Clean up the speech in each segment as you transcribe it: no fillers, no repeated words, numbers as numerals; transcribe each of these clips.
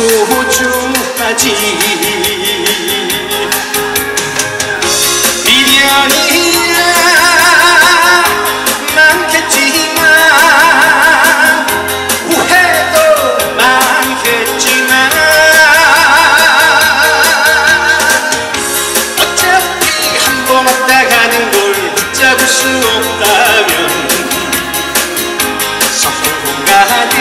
소중하지. 미련이야 많겠지만 후회도 많겠지만 어차피 한 번 왔다 가는 걸 붙잡을 수 없다면 성공하듯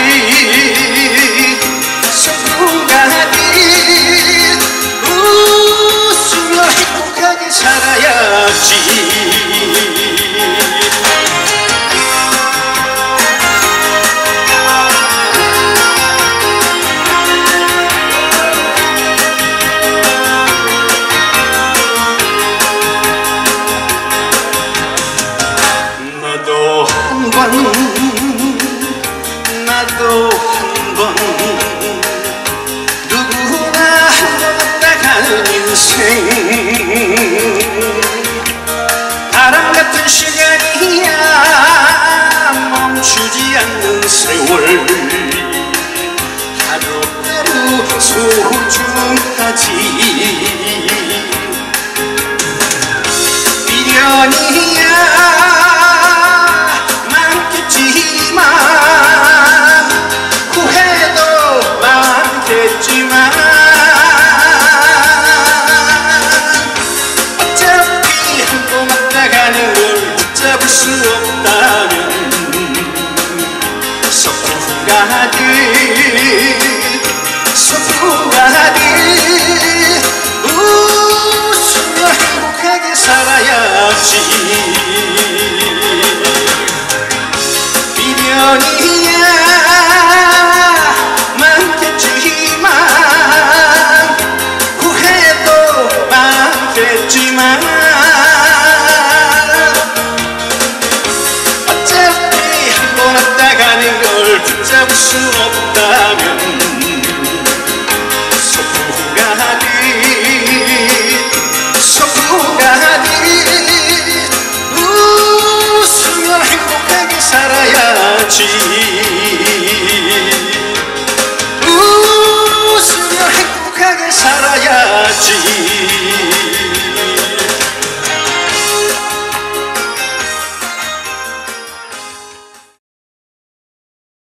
웃으며 행복하게 살아야지. 너도 한 번, 나도 한 번, 누구나 한 번 왔다 가는 인생. 바람 같은 시간이야 멈추지 않는 세월. 하루하루 소중하지. 미련이야 잡을 수 없다면 소풍가듯 소풍가듯 웃으며 행복하게 살아야지. 미련이야 많겠지만 후회도 많겠지만 붙잡을 수 없다.